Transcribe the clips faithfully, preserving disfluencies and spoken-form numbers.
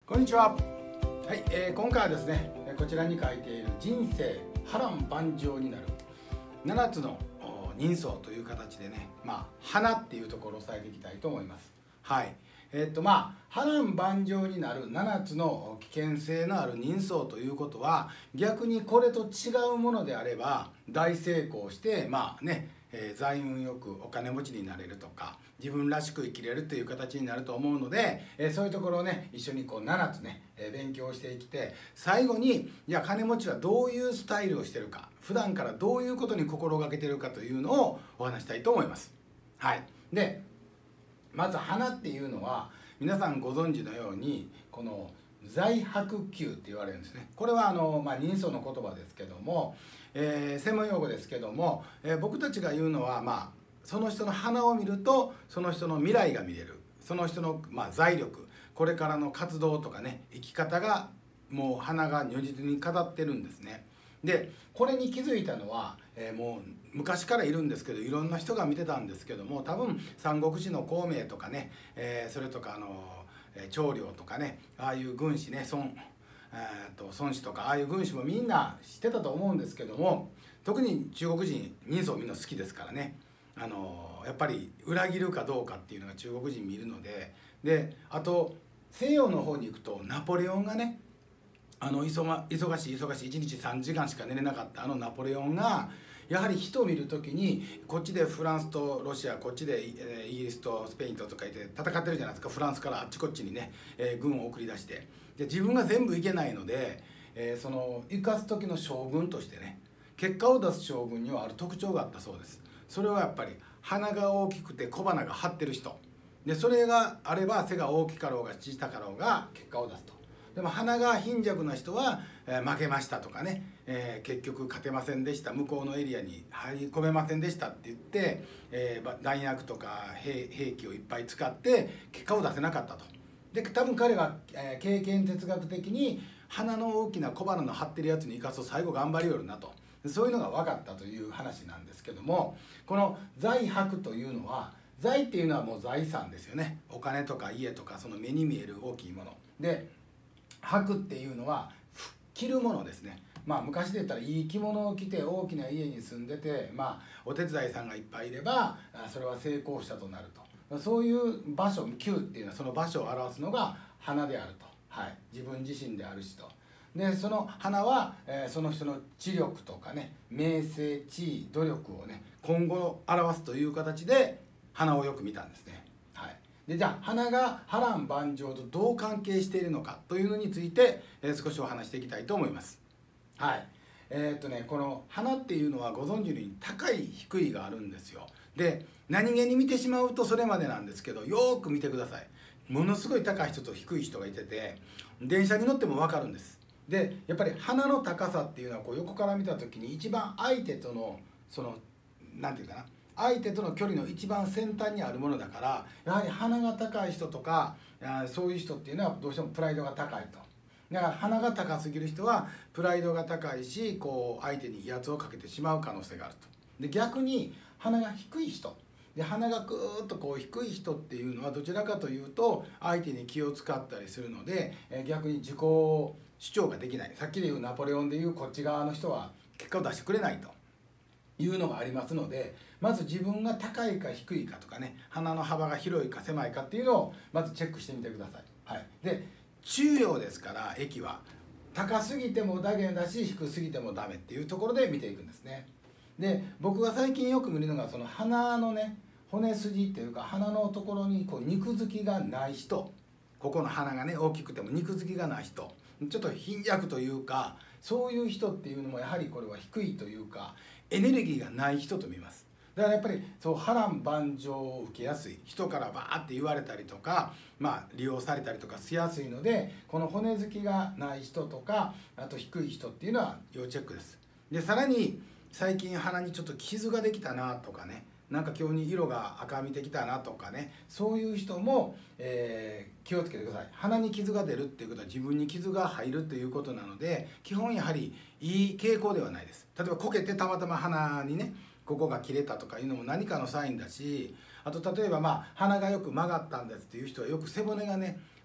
こんにちは。はい、えー、今回はですね、こちらに書いている人生波乱万丈になるななつの人相という形でね、まあ花っていうところを押さえていきたいと思います。はい。えー、っとまあ波乱万丈になるななつの危険性のある人相ということは、逆にこれと違うものであれば大成功してまあね、えー、財運よくお金持ちになれるとか自分らしく生きれるという形になると思うので、えー、そういうところをね一緒にこうななつね、えー、勉強していきて、最後にいや金持ちはどういうスタイルをしてるか、普段からどういうことに心がけてるかというのをお話したいと思います。はい。でまず花っていうのは皆さんご存知のようにこの財白球って言われるんですね。これはあの、まあ、人相の言葉ですけども、えー、専門用語ですけども、えー、僕たちが言うのは、まあ、その人の花を見るとその人の未来が見れる、その人の、まあ、財力、これからの活動とかね生き方がもう花が如実に語ってるんですね。でこれに気づいたのは、えー、もう昔からいるんですけど、いろんな人が見てたんですけども、多分三国志の孔明とかね、えー、それとかあの長領とかね、ああいう軍師ね、孫、えー、と孫子とかああいう軍師もみんな知ってたと思うんですけども、特に中国人人相みんな好きですからね、あのやっぱり裏切るかどうかっていうのが中国人見るので、であと西洋の方に行くとナポレオンがね、あの忙忙しい忙しいいちにちさんじかんしか寝れなかったあのナポレオンがやはり人を見る時に、こっちでフランスとロシア、こっちでイギリスとスペインととかいて戦ってるじゃないですか。フランスからあっちこっちにね、えー、軍を送り出して、で自分が全部いけないので、えー、その生かす時の将軍としてね、結果を出す将軍にはある特徴があったそうです。それはやっぱり鼻が大きくて小鼻が張ってる人で、それがあれば背が大きかろうが小さかろうが結果を出すと。でも鼻が貧弱な人は、えー、負けましたとかね、えー、結局勝てませんでした、向こうのエリアに入り込めませんでしたって言って、えー、弾薬とか 兵, 兵器をいっぱい使って結果を出せなかったと。で多分彼が、えー、経験哲学的に鼻の大きな小鼻の張ってるやつに生かすと最後頑張りよるなと、そういうのが分かったという話なんですけども、この財白というのは、財っていうのはもう財産ですよね。お金とか家とかその目に見える大きいもので、白っていうのは着るものですね。まあ昔で言ったらいい着物を着て大きな家に住んでて、まあお手伝いさんがいっぱいいればそれは成功したとなると、そういう場所、球っていうのはその場所を表すのが花であると、はい、自分自身であるしと。でその花は、えー、その人の知力とかね、名声、地位、努力をね今後を表すという形で花をよく見たんですね。でじゃあ花が波乱万丈とどう関係しているのかというのについて、えー、少しお話していきたいと思います。はい。えー、っとねこの花っていうのはご存知のように高い低いがあるんですよ。で何気に見てしまうとそれまでなんですけど、よーく見てください。ものすごい高い人と低い人がいてて、電車に乗っても分かるんです。でやっぱり花の高さっていうのはこう横から見た時に一番相手とのその何て言うかな、相手との距離の一番先端にあるものだから、やはり鼻が高い人とかそういう人っていうのはどうしてもプライドが高いと。だから鼻が高すぎる人はプライドが高いし、こう相手に威圧をかけてしまう可能性があると。で逆に鼻が低い人で、鼻がぐーっとこう低い人っていうのはどちらかというと相手に気を使ったりするので、逆に自己主張ができない。さっきでいうナポレオンでいうこっち側の人は結果を出してくれないというのがありますので、まず自分が高いか低いかとかね、鼻の幅が広いか狭いかっていうのをまずチェックしてみてください。はい、で中央ですから駅は高すぎてもダメだし低すぎてもダメっていうところで見ていくんですね。で僕が最近よく見るのがその鼻のね骨筋っていうか鼻のところにこう肉付きがない人、ここの鼻がね大きくても肉付きがない人、ちょっと貧弱というかそういう人っていうのもやはりこれは低いというかエネルギーがない人と見ます。だからやっぱりそう波乱万丈を受けやすい人からバーって言われたりとか、まあ、利用されたりとかしやすいので、この骨付きがない人とかあと低い人っていうのは要チェックです。でさらに最近鼻にちょっと傷ができたなとかね、なんか今日に色が赤みてきたなとかね、そういう人も、えー、気をつけてください。鼻に傷が出るっていうことは自分に傷が入るということなので、基本やはりいい傾向ではないです。例えばこけてたまたま鼻にねここが切れたとかいうのも何かのサインだし、あと例えばまあ鼻がよく曲がったんですっていう人はよく背骨がね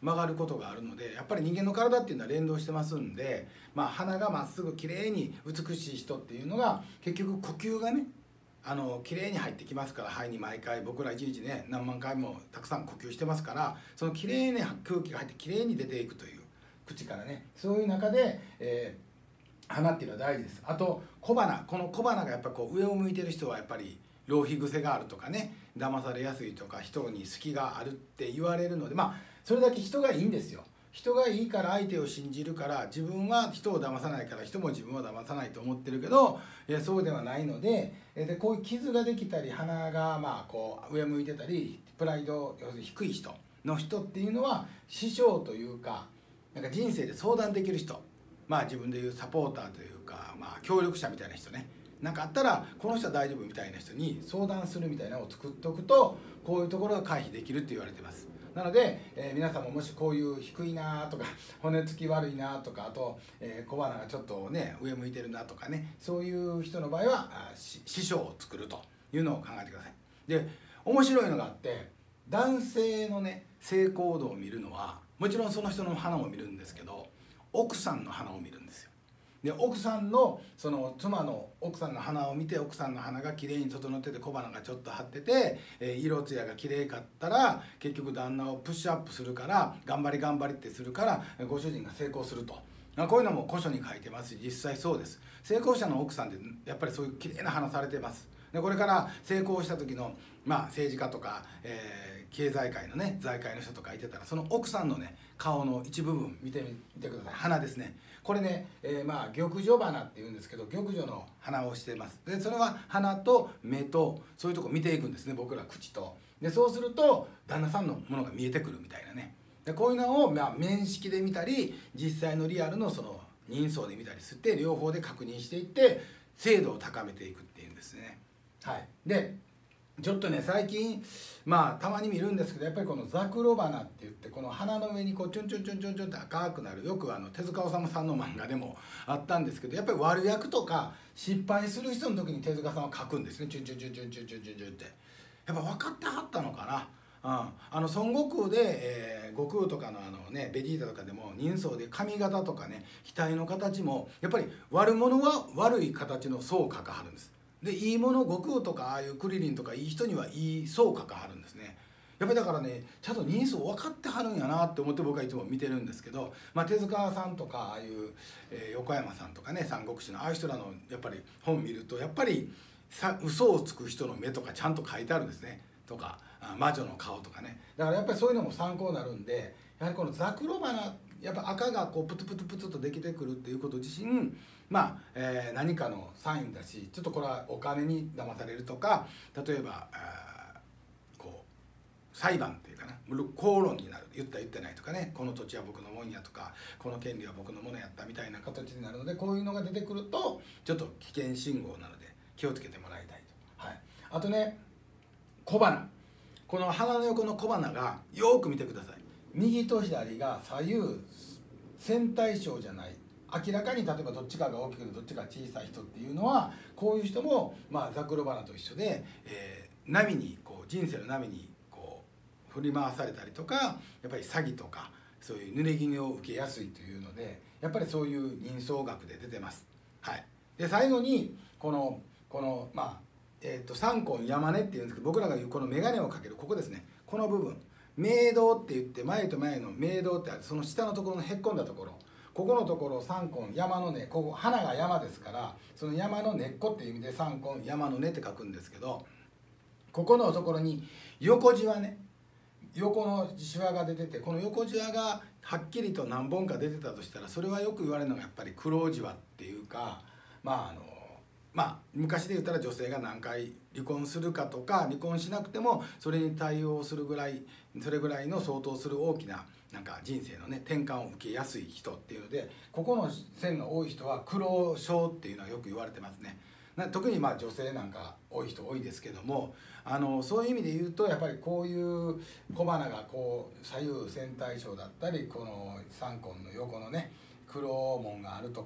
曲がることがあるので、やっぱり人間の体っていうのは連動してますんで、まあ、鼻がまっすぐきれいに美しい人っていうのが結局呼吸がねあのきれいに入ってきますから、肺に毎回僕らいちにちね何万回もたくさん呼吸してますから、そのきれいな空気が入ってきれいに出ていくという口からね、そういう中で、えー、鼻っていうのは大事です。あと小鼻、この小鼻がやっぱこう上を向いてる人はやっぱり浪費癖があるとかね、騙されやすいとか人に隙があるって言われるので、まあそれだけ人がいいんですよ。人がいいから相手を信じるから、自分は人を騙さないから人も自分を騙さないと思ってるけど、いやそうではないので、でこういう傷ができたり鼻がまあこう上向いてたりプライド要するに低い人の人っていうのは師匠というか、なんか人生で相談できる人、まあ自分でいうサポーターというか、まあ協力者みたいな人ね、なんかあったらこの人は大丈夫みたいな人に相談するみたいなのを作っておくと、こういうところが回避できるって言われてます。なので、えー、皆さんももしこういう低いなとか骨つき悪いなとか、あと、えー、小鼻がちょっとね上向いてるなとかね、そういう人の場合は師匠を作るというのを考えてください。で面白いのがあって、男性のね性行動を見るのはもちろんその人の鼻を見るんですけど、奥さんの鼻を見るんですよ。で奥さんのその妻の奥さんの鼻を見て、奥さんの鼻がきれいに整ってて小鼻がちょっと張ってて、えー、色艶がきれいかったら結局旦那をプッシュアップするから、頑張り頑張りってするからご主人が成功すると。こういうのも古書に書いてますし、実際そうです。成功者の奥さんってやっぱりそういうきれいな鼻されてます。でこれから成功した時の、まあ、政治家とか、えー、経済界のね財界の人とかいてたら、その奥さんのね顔の一部分見てみてください。鼻ですね。これね、えー、まあ玉女鼻っていうんですけど、玉女の鼻をしてます。でそれは鼻と目とそういうとこ見ていくんですね、僕ら口と。でそうすると旦那さんのものが見えてくるみたいなね。でこういうのを、まあ、面識で見たり実際のリアルのその人相で見たりして、両方で確認していって精度を高めていくっていうんですね。はい、でちょっとね最近まあたまに見るんですけど、やっぱりこのザクロ花って言って、この鼻の上にこうチュンチュンチュンチュンチュンって赤くなる、よくあの手塚治虫さんの漫画でもあったんですけど、やっぱり悪役とか失敗する人の時に手塚さんは書くんですね、チュンチュンチュンチュンチュンチュンチュンチュンって。やっぱ分かってはったのかな。うん、あの孫悟空で、えー、悟空とかのあの、ね、ベジータとかでも人相で髪型とかね額の形もやっぱり悪者は悪い形の相を描かはるんです。でいいもの悟空とかああいうクリリンとかいい人にはいい相を描かはるんですね。やっぱりだからねちゃんと人相分かってはるんやなって思って僕はいつも見てるんですけど、まあ、手塚さんとかああいう、えー、横山さんとかね三国志のああいう人らのやっぱり本見ると、やっぱりさ嘘をつく人の目とかちゃんと書いてあるんですね。とか魔女の顔とかね。だからやっぱりそういうのも参考になるんで、やはりこのザクロ花、やっぱ赤がこうプツプツプツとできてくるっていうこと自身、まあ、えー、何かのサインだし、ちょっとこれはお金に騙されるとか、例えばあこう裁判っていうかな、口論になる、言った言ってないとかね、この土地は僕のもんやとかこの権利は僕のものやったみたいな形になるので、こういうのが出てくるとちょっと危険信号なので気をつけてもらいたいと。はい、あとね小鼻、この鼻の横の小鼻がよく見てください。右と左が左右線対称じゃない、明らかに例えばどっちかが大きくてどっちかが小さい人っていうのは、こういう人もまあザクロ花と一緒で、えー、波にこう人生の波にこう振り回されたりとか、やっぱり詐欺とかそういう濡れ衣を受けやすいというので、やっぱりそういう人相学で出てます。はい、で最後にこのこのまあえー、と三根山根っていうんですけど、僕らが言うこの眼鏡をかけるここですね、この部分明道って言って、前と前の明道ってあるその下のところのへっこんだところ、ここのところ三根山の根、ここ花が山ですから、その山の根っこっていう意味で三根山の根って書くんですけど、ここのところに横じわね、横のしわが出てて、この横じわがはっきりと何本か出てたとしたら、それはよく言われるのがやっぱり苦労じわっていうか、まああのまあ昔で言ったら女性が何回離婚するかとか、離婚しなくてもそれに対応するぐらい、それぐらいの相当する大きななんか人生のね転換を受けやすい人っていうので、ここの線が多い人は苦労症っていうのはよく言われてますね。特にまあ女性なんか多い人多いですけども、あのそういう意味で言うとやっぱりこういう小鼻がこう左右線対称だったり、この三根の横のね黒紋があるとか、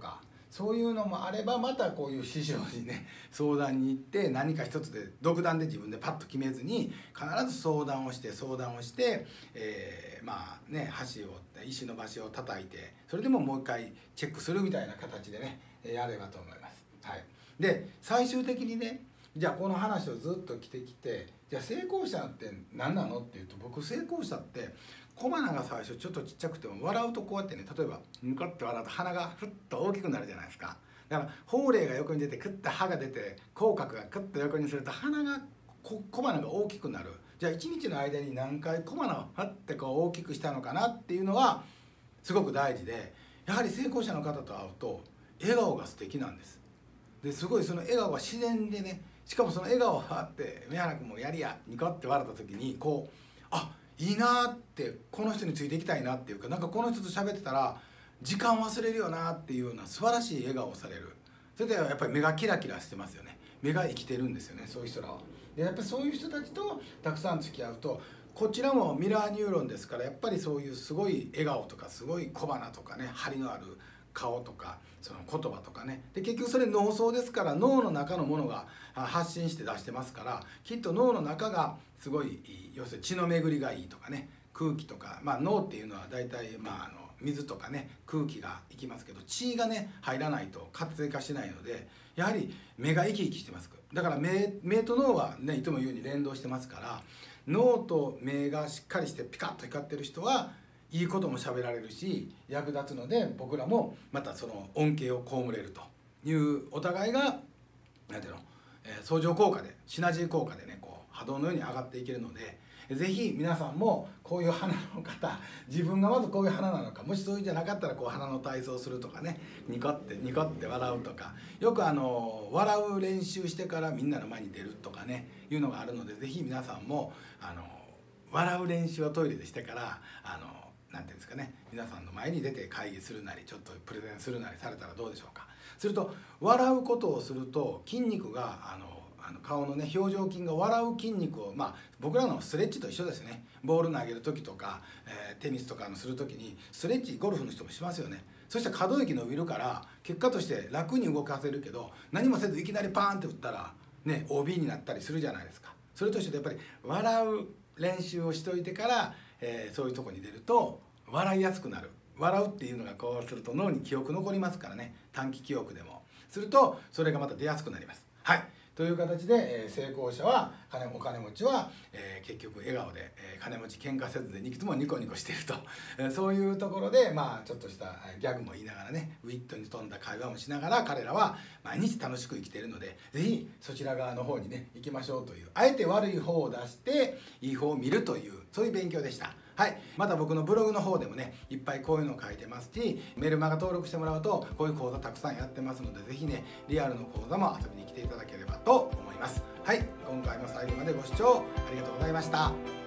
そういうのもあればまたこういう師匠にね相談に行って何か一つで独断で自分でパッと決めずに必ず相談をして相談をして、えー、まあね橋を石の橋を叩いてそれでももう一回チェックするみたいな形でねやればと思います。はい、で最終的にねじゃあこの話をずっと来てきてじゃあ成功者って何なのっていうと僕成功者って小鼻が最初ちょっとちっちゃくても笑うとこうやってね例えばニコッて笑うと鼻がふっと大きくなるじゃないですか。だから頬霊が横に出てクッと歯が出て口角がクッと横にすると鼻が小鼻が大きくなる。じゃあいちにちの間に何回小鼻をふってこう大きくしたのかなっていうのはすごく大事でやはり成功者の方と会うと笑顔が素敵なんです。ですごいその笑顔が自然でねしかもその笑顔があって宮原君もやりやニコって笑った時にこうあいいなってこの人についていきたいなっていうかなんかこの人と喋ってたら時間忘れるよなっていうような素晴らしい笑顔をされる。それでやっぱり目がキラキラしてますよね。目が生きてるんですよねそういう人らは。でやっぱりそういう人たちとたくさん付き合うとこちらもミラーニューロンですからやっぱりそういうすごい笑顔とかすごい小鼻とかね張りのある顔とかその言葉とかねで結局それ脳層ですから脳の中のものが発信して出してますからきっと脳の中がすごい要するに血の巡りがいいとかね空気とかまあ脳っていうのは大体まああの水とかね空気がいきますけど血がね入らないと活性化しないのでやはり目が生き生きしてます。だから 目, 目と脳はねいつも言うように連動してますから脳と目がしっかりしてピカッと光ってる人はいいことも喋られるし役立つので僕らもまたその恩恵を被れるというお互いが何ていうの、えー、相乗効果でシナジー効果でねこう波動のように上がっていけるのでぜひ皆さんもこういう花の方自分がまずこういう花なのかもしそういうじゃなかったらこう花の体操するとかねニコってニコって笑うとかよくあの笑う練習してからみんなの前に出るとかねいうのがあるのでぜひ皆さんもあの笑う練習はトイレでしてからあのなんていうんですかね皆さんの前に出て会議するなりちょっとプレゼンするなりされたらどうでしょうか。すると笑うことをすると筋肉があのあの顔のね表情筋が笑う筋肉をまあ僕らのストレッチと一緒ですね。ボール投げる時とか、えー、テニスとかのする時にストレッチゴルフの人もしますよね。そしたら可動域伸びるから結果として楽に動かせるけど何もせずいきなりパーンって打ったらね オービー になったりするじゃないですか。それと一緒でやっぱり笑う練習をしといてから、えー、そういうとこに出ると笑いやすくなる。笑うっていうのがこうすると脳に記憶残りますからね短期記憶でもするとそれがまた出やすくなります。はいという形で、えー、成功者は金お金持ちは、えー、結局笑顔で、えー、金持ち喧嘩せずでいつもニコニコしていると、えー、そういうところでまあちょっとしたギャグも言いながらねウィットに富んだ会話もしながら彼らは毎日楽しく生きているのでぜひそちら側の方にね行きましょうというあえて悪い方を出していい方を見るというそういう勉強でした。はい、また僕のブログの方でもねいっぱいこういうのを書いてますしメルマガ登録してもらうとこういう講座たくさんやってますのでぜひねリアルの講座も遊びに来ていただければと思います。はい、今回も最後までご視聴ありがとうございました。